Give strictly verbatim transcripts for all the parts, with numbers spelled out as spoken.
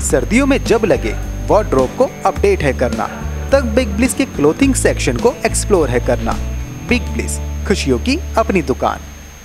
सर्दियों में जब लगे वार्डरोब को अपडेट है करना, तब बिग ब्लिस के क्लोथिंग सेक्शन को एक्सप्लोर है करना। बिग ब्लिस, खुशियों की अपनी दुकान।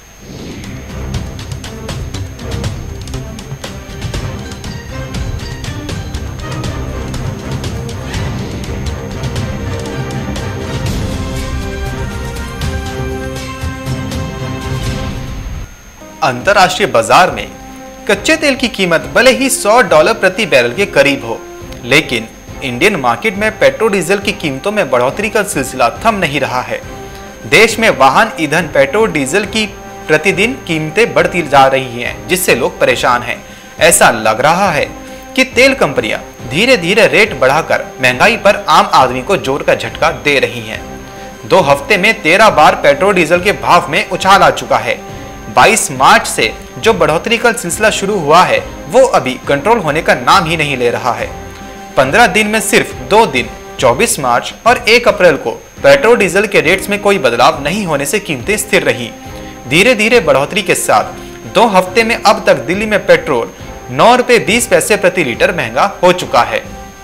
अंतर्राष्ट्रीय बाजार में कच्चे तेल की कीमत भले ही सौ डॉलर प्रति बैरल के करीब हो, लेकिन इंडियन मार्केट में पेट्रोल डीजल की कीमतों में बढ़ोतरी का सिलसिला थम नहीं रहा है। देश में वाहन ईंधन पेट्रोल डीजल की प्रतिदिन कीमतें बढ़ती जा रही हैं, जिससे लोग परेशान हैं। ऐसा लग रहा है कि तेल कंपनियां धीरे धीरे रेट बढ़ाकर महंगाई पर आम आदमी को जोर का झटका दे रही हैं। दो हफ्ते में तेरह बार पेट्रोल डीजल के भाव में उछाल आ चुका है। बाईस मार्च से जो बढ़ोतरी का सिलसिला शुरू हुआ है, वो अभी कंट्रोल होने का नाम ही नहीं ले रहा है। पंद्रह दिन में सिर्फ दो दिन चौबीस मार्च और एक अप्रैल को पेट्रोल डीजल के रेट्स में कोई बदलाव नहीं होने से कीमतें स्थिर रही। धीरे धीरे बढ़ोतरी के साथ दो हफ्ते में अब तक दिल्ली में पेट्रोल नौ रुपए बीस पैसे प्रति लीटर महंगा हो चुका है।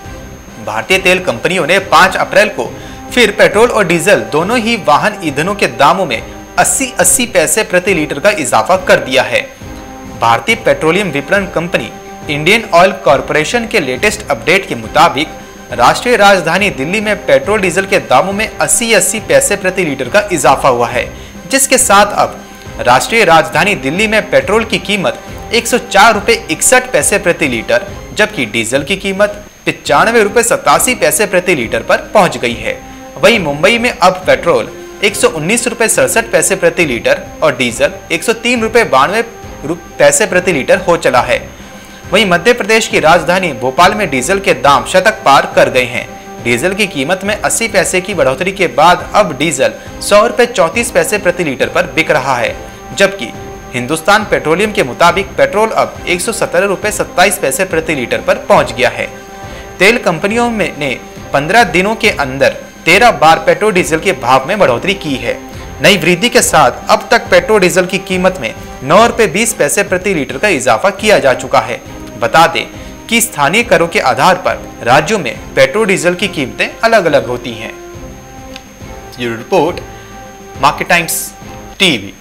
भारतीय तेल कंपनियों ने पाँच अप्रैल को फिर पेट्रोल और डीजल दोनों ही वाहन ईंधनों के दामों में अस्सी अस्सी पैसे प्रति लीटर का इजाफा कर दिया है। भारतीय पेट्रोलियम विपणन कंपनी इंडियन ऑयल कॉरपोरेशन के लेटेस्ट अपडेट के मुताबिक राष्ट्रीय राजधानी दिल्ली में पेट्रोल डीजल के दामों में अस्सी अस्सी पैसे प्रति लीटर का इजाफा हुआ है, जिसके साथ अब राष्ट्रीय राजधानी दिल्ली में पेट्रोल की कीमत एक सौ चार रुपए इकसठ पैसे प्रति लीटर, जबकि डीजल की कीमत पिचानवे रुपए सतासी पैसे प्रति लीटर पर पहुंच गई है। वहीं मुंबई में अब पेट्रोल एक सौ उन्नीस रुपए सड़सठ पैसे प्रति लीटर और डीजल एक सौ तीन रुपए बानवे पैसे प्रति लीटर हो चला है। वहीं मध्य प्रदेश की राजधानी भोपाल में डीजल के दाम शतक पार कर गए हैं। डीजल की कीमत में अस्सी पैसे की बढ़ोतरी के बाद अब डीजल सौ रुपए चौंतीस पैसे प्रति लीटर पर बिक रहा है, जबकि हिंदुस्तान पेट्रोलियम के मुताबिक पेट्रोल अब एक सौ सत्रह रुपए सत्ताईस पैसे प्रति लीटर पर पहुंच गया है। तेल कंपनियों ने पंद्रह दिनों के अंदर तेरह बार पेट्रोल डीजल के भाव में बढ़ोतरी की है। नई वृद्धि के साथ अब तक पेट्रोल डीजल की कीमत में नौ रुपए बीस पैसे प्रति लीटर का इजाफा किया जा चुका है। बता दें कि स्थानीय करों के आधार पर राज्यों में पेट्रोल डीजल की कीमतें अलग अलग होती हैं। ये रिपोर्ट मार्केट टाइम्स टीवी।